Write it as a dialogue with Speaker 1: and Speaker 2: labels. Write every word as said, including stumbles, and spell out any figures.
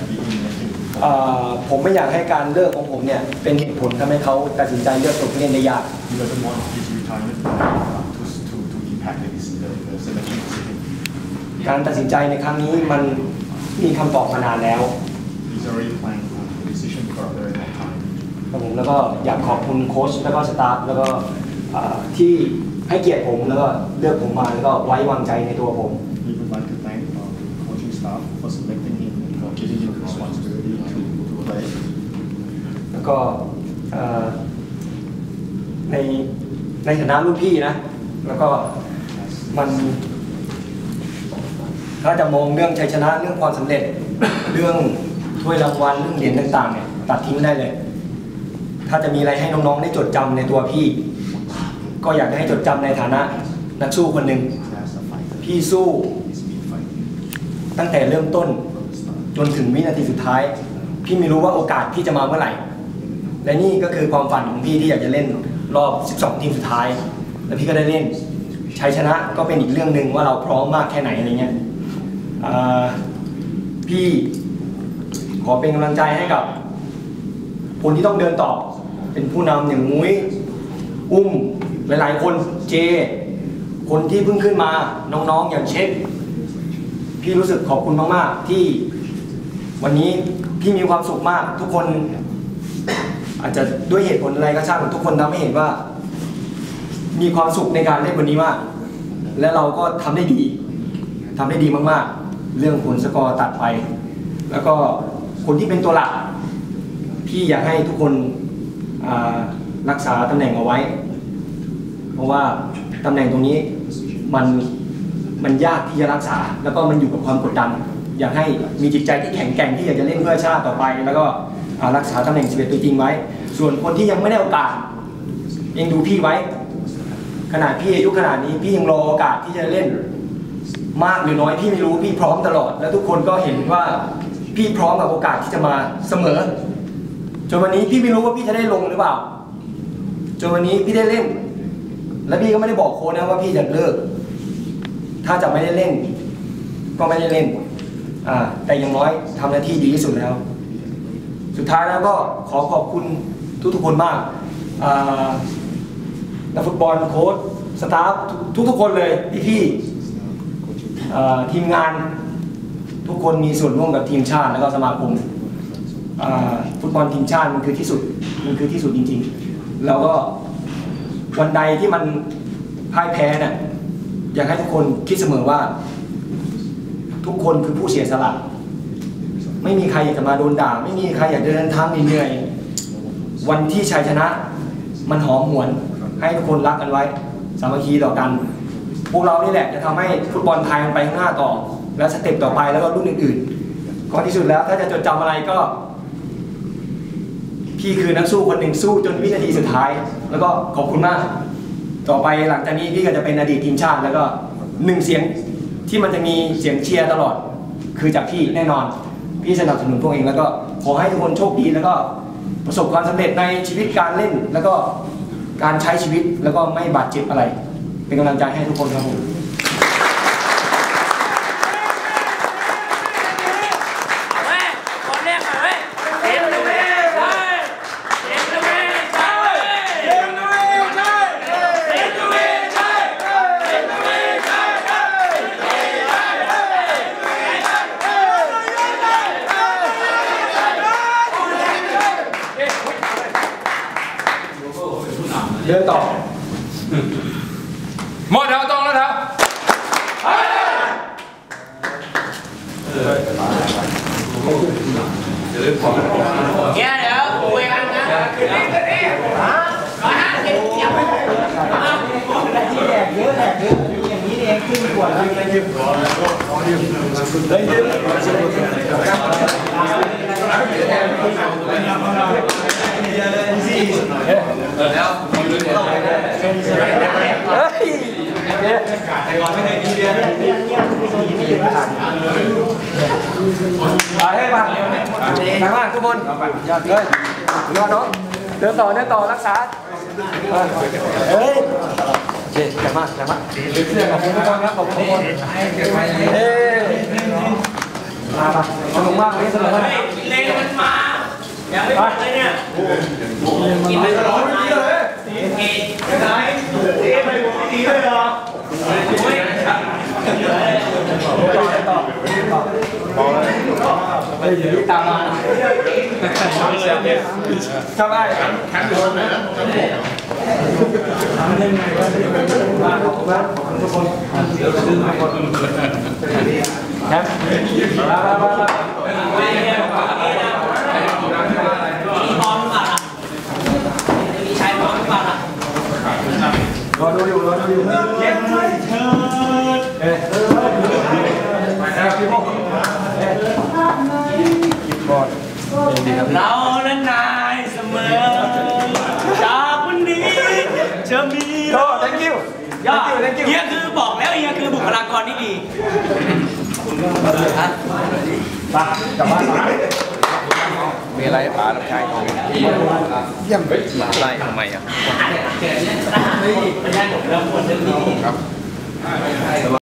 Speaker 1: ผมไม่อยากให้การเลิกของผมเนี่ยเป็นเหตุผลทำให้เขาตัดสินใจเลือกตัวผู้เล่นได้ยากการตัดสินใจในครั้งนี้มันมีคำตอบมานานแล้วครับผมแล้วก็อยากขอบคุณโค้ชแล้วก็สตาฟแล้วก็ที่ให้เกียรติผมแล้วก็เลือกผมมาแล้วก็ไว้วางใจในตัวผมแล้วก็ในในฐานะรุ่นพี่นะแล้วก็มันถ้าจะมองเรื่องชัยชนะเรื่องความสำเร็จเรื่องถ้วยรางวัลเรื่องเหรียญต่างๆเนี่ยตัดทิ้งได้เลยถ้าจะมีอะไรให้น้องๆได้จดจำในตัวพี่ก็อยากให้จดจำในฐานะนักสู้คนหนึ่งพี่สู้ตั้งแต่เริ่มต้นจนถึงวินาทีสุดท้ายพี่ไม่รู้ว่าโอกาสพี่จะมาเมื่อไหร่และนี่ก็คือความฝันของพี่ที่อยากจะเล่นรอบสิบสองทีมสุดท้ายแล้วพี่ก็ได้เล่นชัยชนะก็เป็นอีกเรื่องหนึ่งว่าเราพร้อมมากแค่ไหนอะไรเงี้ยพี่ขอเป็นกำลังใจให้กับคนที่ต้องเดินต่อเป็นผู้นำอย่างมุ้ยอุ้มหลายๆคนเจคนที่เพิ่งขึ้นมาน้องๆอย่างเช็คพี่รู้สึกขอบคุณมากๆที่วันนี้พี่มีความสุขมากทุกคนอาจจะด้วยเหตุผลอะไรก็ช่างทุกคนทำให้เห็นว่ามีความสุขในการเล่นวันนี้มากและเราก็ทำได้ดีทำได้ดีมากๆเรื่องผลสกอร์ตัดไปแล้วก็คนที่เป็นตัวหลักพี่อยากให้ทุกคนรักษาตำแหน่งเอาไว้เพราะว่าตำแหน่งตรงนี้มันมันยากที่จะรักษาแล้วก็มันอยู่กับความกดดันอยากให้มีจิตใจที่แข็งแกร่งที่อยากจะเล่นเพื่อชาติต่อไปแล้วก็รักษาตำแหน่งสิบเอ็ดตัวจริงไว้ส่วนคนที่ยังไม่ได้โอกาสยังดูพี่ไว้ขนาดพี่อายุขนาดนี้พี่ยังรอโอกาสที่จะเล่นมากหรือน้อยพี่ไม่รู้พี่พร้อมตลอดแล้วทุกคนก็เห็นว่าพี่พร้อมกับโอกาสที่จะมาเสมอจนวันนี้พี่ไม่รู้ว่าพี่จะได้ลงหรือเปล่าจนวันนี้พี่ได้เล่นและพี่ก็ไม่ได้บอกโค้ชนะว่าพี่จะเลิกถ้าจะไม่ได้เล่นก็ไม่ได้เล่นอ่าแต่อย่างน้อยทำหน้าที่ดีที่สุดแล้วสุดท้ายแล้วก็ขอขอบคุณทุกๆคนมากนักฟุตบอลโค้ชสตาฟทุกๆคนเลยพี่ๆทีมงานทุกคนมีส่วนร่วมกับทีมชาติแล้วก็สมาคมฟุตบอลทีมชาติมันคือที่สุดมันคือที่สุดจริงๆแล้วก็วันใดที่มันพ่ายแพ้เนี่ยอยากให้ทุกคนคิดเสมอว่าทุกคนคือผู้เสียสละไม่มีใครอยากจะมาโดนด่าไม่มีใครอยากเดินทางเหนื่อยวันที่ชัยชนะมันหอมหวนให้ทุกคนรักกันไว้สามัคคีต่อกันพวกเรานี่แหละจะทำให้ฟุตบอลไทยมันไปข้างหน้าต่อและสเต็ปต่อไปแล้วก็รุ่นอื่นๆก็ที่สุดแล้วถ้าจะจดจำอะไรก็พี่คือนักสู้คนหนึ่งสู้จนวินาทีสุดท้ายแล้วก็ขอบคุณมากต่อไปหลังจากนี้พี่ก็จะเป็นอดีตทีมชาติแล้วก็หนึ่งเสียงที่มันจะมีเสียงเชียร์ตลอดคือจากพี่แน่นอนพี่สนับสนุนพวกเองแล้วก็ขอให้ทุกคนโชคดีแล้วก็ประสบความสำเร็จในชีวิตการเล่นแล้วก็การใช้ชีวิตแล้วก็ไม่บาดเจ็บอะไรเป็นกำลังใจให้ทุกคนครับผมเดินต่อ
Speaker 2: หมดแล้วต้องแล้วครับ
Speaker 3: เนี่ยเดี๋ยวคุยกันนะร้อยห้าสิบยังไม่ที่แดกเยอะแดกเยอะอย่างนี้เองขึ้นขวดเลยยืมเลยยืมแล้วเฮ้ยไอ้ก่อนไม่เคยกินเบียร์
Speaker 1: ไปให้มาทางล่างทุกคนยอดเลยยอดน้องเดินต่อเดินต่อรักษาเฮ้ยโอเคแข็งมากแข็งมากขอบคุณทุกคนครับขอบคุณทุกคนเฮ้ยมาปะสนุกมากเลยสนุกมาก
Speaker 3: เลนมันมายังไม่หมดเลยเนี่ยกินไปตลอดเลยตียังไงตีไปตีเลยเหรอ
Speaker 1: ต่อต่อต่อเฮ้ยอย่าตามมาชอบไอ้แข่งอยู่ตรงไหนนะมาขอบคุณมากขอบคุณทุกคนแคมมามามามา
Speaker 3: มีพร้อมป่ะล่ะมีชายพร้อมป่ะล่ะ
Speaker 1: รอดูอยู่รอดูอยู่เย็นเลยเชิญเอ๊ะพี่พงศ์เอ๊ะบอล
Speaker 3: เราและนายเสมอจากวันนี้จะมี
Speaker 1: โอ้ thank you
Speaker 3: ยอดเฮียคือบอกแล้วเฮียคือบุคลากรที่ดี
Speaker 1: ไปกลับบ้าน
Speaker 2: มีอะไรป๋ารับใช้ของพี่เยี่ยมมาไล่ทำไมอ่ะครับ